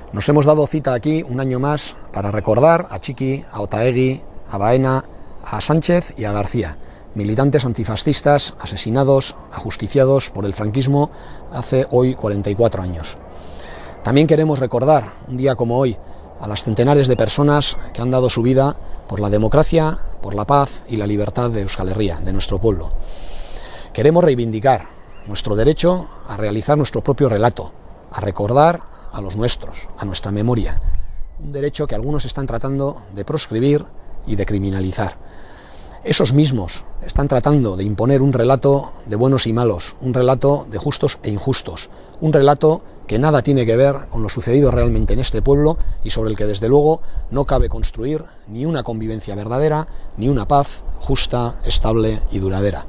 Nos hemos dado cita aquí un año más para recordar a Txiki, a Otaegi, a Baena, a Sánchez y a García, militantes antifascistas asesinados, ajusticiados por el franquismo hace hoy 44 años. También queremos recordar, un día como hoy, a las centenares de personas que han dado su vida por la democracia, por la paz y la libertad de Euskal Herria, de nuestro pueblo. Queremos reivindicar nuestro derecho a realizar nuestro propio relato, a recordar a los nuestros, a nuestra memoria, un derecho que algunos están tratando de proscribir y de criminalizar. Esos mismos están tratando de imponer un relato de buenos y malos, un relato de justos e injustos, un relato que nada tiene que ver con lo sucedido realmente en este pueblo y sobre el que desde luego no cabe construir ni una convivencia verdadera, ni una paz justa, estable y duradera.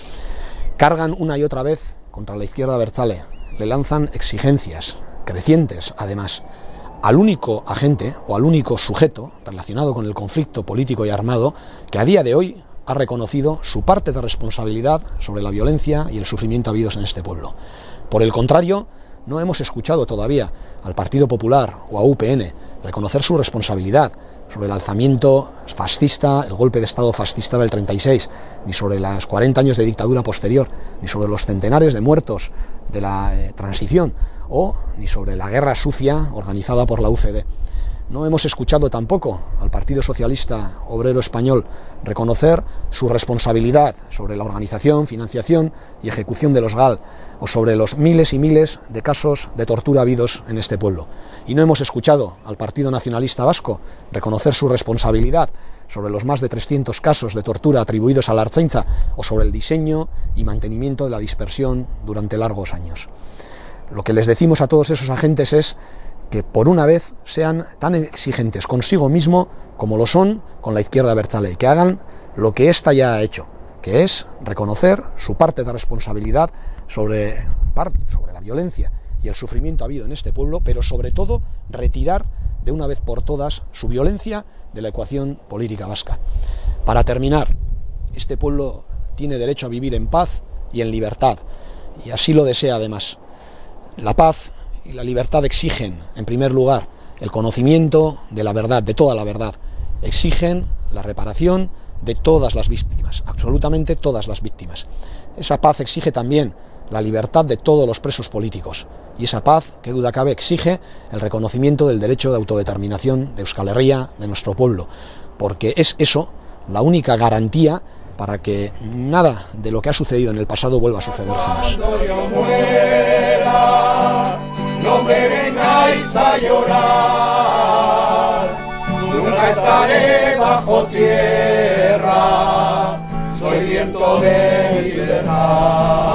Cargan una y otra vez contra la izquierda abertzale, le lanzan exigencias crecientes, además, al único agente o al único sujeto relacionado con el conflicto político y armado que a día de hoy ha reconocido su parte de responsabilidad sobre la violencia y el sufrimiento habidos en este pueblo. Por el contrario, no hemos escuchado todavía al Partido Popular o a UPN reconocer su responsabilidad sobre el alzamiento fascista, el golpe de Estado fascista del 36, ni sobre los 40 años de dictadura posterior, ni sobre los centenares de muertos de la transición, o ni sobre la guerra sucia organizada por la UCD. No hemos escuchado tampoco al Partido Socialista Obrero Español reconocer su responsabilidad sobre la organización, financiación y ejecución de los GAL, o sobre los miles y miles de casos de tortura habidos en este pueblo. Y no hemos escuchado al Partido Nacionalista Vasco reconocer su responsabilidad sobre los más de 300 casos de tortura atribuidos a la Ertzaintza, o sobre el diseño y mantenimiento de la dispersión durante largos años. Lo que les decimos a todos esos agentes es que por una vez sean tan exigentes consigo mismo como lo son con la izquierda abertzale, que hagan lo que ésta ya ha hecho, que es reconocer su parte de responsabilidad sobre la violencia y el sufrimiento habido en este pueblo, pero sobre todo retirar de una vez por todas su violencia de la ecuación política vasca. Para terminar, este pueblo tiene derecho a vivir en paz y en libertad, y así lo desea además. La paz y la libertad exigen, en primer lugar, el conocimiento de la verdad, de toda la verdad. Exigen la reparación de todas las víctimas, absolutamente todas las víctimas. Esa paz exige también la libertad de todos los presos políticos. Y esa paz, qué duda cabe, exige el reconocimiento del derecho de autodeterminación de Euskal Herria, de nuestro pueblo. Porque es eso la única garantía para que nada de lo que ha sucedido en el pasado vuelva a suceder jamás. No me vengáis a llorar, nunca estaré bajo tierra, soy viento de libertad.